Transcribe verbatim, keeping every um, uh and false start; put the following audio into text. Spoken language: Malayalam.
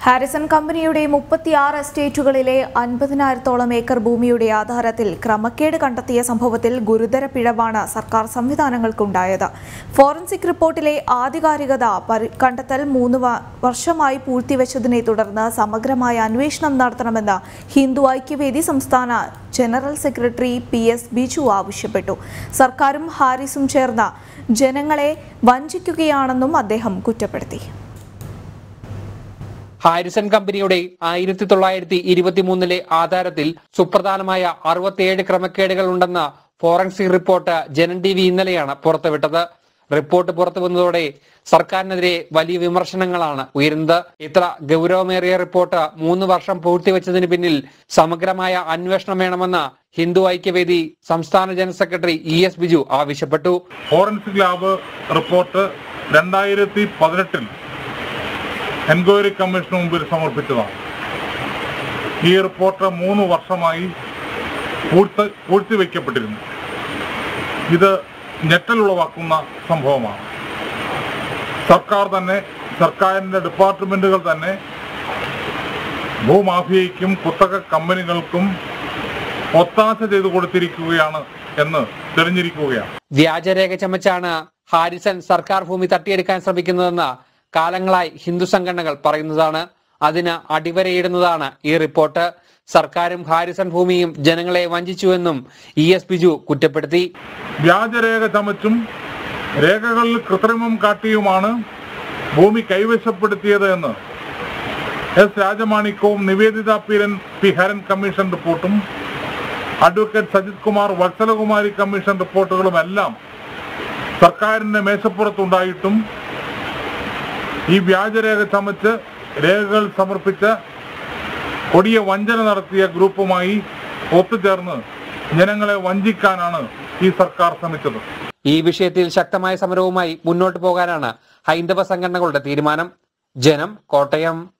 ഹാരിസൺ കമ്പനിയുടെ മുപ്പത്തിയാറ് എസ്റ്റേറ്റുകളിലെ അൻപതിനായിരത്തോളം ഏക്കർ ഭൂമിയുടെ ആധാരത്തിൽ ക്രമക്കേട് കണ്ടെത്തിയ സംഭവത്തിൽ ഗുരുതര പിഴവാണ് സർക്കാർ സംവിധാനങ്ങൾക്കുണ്ടായത്. ഫോറൻസിക് റിപ്പോർട്ടിലെ ആധികാരികത കണ്ടെത്തൽ മൂന്ന് വർഷമായി പൂഴ്ത്തിവെച്ചതിനെ തുടർന്ന് സമഗ്രമായ അന്വേഷണം നടത്തണമെന്ന് ഹിന്ദു ഐക്യവേദി സംസ്ഥാന general secretary P S Biju ആവശ്യപ്പെട്ടു. സർക്കാരും ഹാരിസും ചേർന്ന് ജനങ്ങളെ വഞ്ചിക്കുകയാണെന്നും അദ്ദേഹം കുറ്റപ്പെടുത്തി. ഹാരിസൺ കമ്പനിയുടെ ആയിരത്തി തൊള്ളായിരത്തി ഇരുപത്തി മൂന്നിലെ ആധാരത്തിൽ സുപ്രധാനമായ അറുപത്തിയേഴ് ക്രമക്കേടുകൾ ഉണ്ടെന്ന forensic report Janam T V ഇന്നലെയാണ് പുറത്തുവിട്ടത്. റിപ്പോർട്ട് പുറത്തു വന്നതോടെ സർക്കാരിനെതിരെ വലിയ വിമർശനങ്ങളാണ് ഉയരുന്നത്. ഇത്ര ഗൗരവമേറിയ റിപ്പോർട്ട് മൂന്ന് വർഷം പൂർത്തിവെച്ചതിന് പിന്നിൽ സമഗ്രമായ അന്വേഷണം വേണമെന്ന് ഹിന്ദു ഐക്യവേദി സംസ്ഥാന general secretary E S Biju ആവശ്യപ്പെട്ടു. ഫോറൻസിക് ലാബ് റിപ്പോർട്ട് രണ്ടായിരത്തി പതിനെട്ടിൽ എൻക്വയറി കമ്മീഷന് മുമ്പിൽ സമർപ്പിച്ചതാണ്. ഈ റിപ്പോർട്ട് മൂന്ന് വർഷമായി പൂഴ്ത്തി പൂഴ്ത്തിവെക്കപ്പെട്ടിരുന്നു. ഇത് ഞെട്ടലുളവാക്കുന്ന സംഭവമാണ്. സർക്കാർ തന്നെ സർക്കാരിൻ്റെ ഡിപ്പാർട്ട്മെന്റുകൾ തന്നെ ഭൂമാഫിയയ്ക്കും കുത്തക കമ്പനികൾക്കും ഒത്താശ ചെയ്തു കൊടുത്തിരിക്കുകയാണ് എന്ന് തെളിഞ്ഞിരിക്കുകയാണ്. വ്യാജരേഖ ചമച്ചാണ് ഹാരിസൺ സർക്കാർ ഭൂമി തട്ടിയെടുക്കാൻ ശ്രമിക്കുന്നതെന്ന് കാലങ്ങളായി ഹിന്ദു സംഘടനകൾ പറയുന്നതാണ്. അതിന് അടിവരയിടുന്നതാണ് ഈ റിപ്പോർട്ട്. സർക്കാരും ഹാരിസൺ ഭൂമിയും ജനങ്ങളെ വഞ്ചിച്ചുവെന്നും ഇ എസ് ബിജു കുറ്റപ്പെടുത്തി. വ്യാജരേഖ ചമച്ചും രേഖകളിൽ കൃത്രിമം കാട്ടിയുമാണ് ഭൂമി കൈവശപ്പെടുത്തിയത് എന്ന് എസ് രാജമാണിക്കവും നിവേദിത പീരൻ പി ഹരൻ കമ്മീഷൻ റിപ്പോർട്ടും അഡ്വക്കേറ്റ് സജിത് കുമാർ വത്സലകുമാരി കമ്മീഷൻ റിപ്പോർട്ടുകളും എല്ലാം സർക്കാരിന്റെ മേശപ്പുറത്തുണ്ടായിട്ടും ഈ വ്യാജരേഖ ചമച്ച് രേഖകൾ സമർപ്പിച്ച് കൊടിയ വഞ്ചന നടത്തിയ ഗ്രൂപ്പുമായി ഒത്തുചേർന്ന് ജനങ്ങളെ വഞ്ചിക്കാനാണ് ഈ സർക്കാർ ശ്രമിച്ചത്. ഈ വിഷയത്തിൽ ശക്തമായ സമരവുമായി മുന്നോട്ട് പോകാനാണ് ഹൈന്ദവ സംഘടനകളുടെ തീരുമാനം. ജനം, കോട്ടയം.